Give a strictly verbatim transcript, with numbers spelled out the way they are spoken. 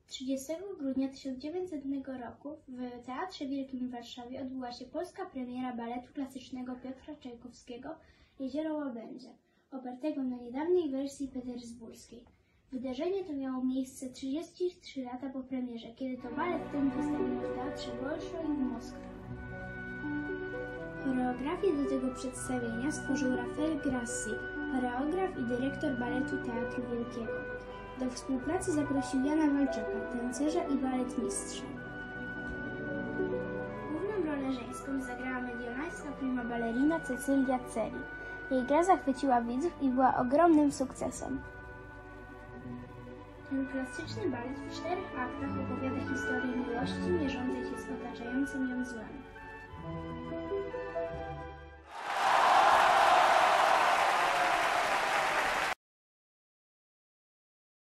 trzydziestego grudnia tysiąc dziewięćsetnego roku w Teatrze Wielkim w Warszawie odbyła się polska premiera baletu klasycznego Piotra Czajkowskiego „Jezioro Łabędzie”, opartego na niedawnej wersji petersburskiej. Wydarzenie to miało miejsce trzydzieści trzy lata po premierze, kiedy to balet ten wystawiono w Teatrze Bolszoi w Moskwie. Choreografię do tego przedstawienia stworzył Rafael Grassi, choreograf i dyrektor baletu Teatru Wielkiego. Do współpracy zaprosił Jana Walczaka, tancerza i baletmistrza. Główną rolę żeńską zagrała medionańska prima ballerina Cecylia Celi. Jej gra zachwyciła widzów i była ogromnym sukcesem. Ten klasyczny balet w czterech aktach opowiada historię miłości mierzącej się z otaczającym ją złem.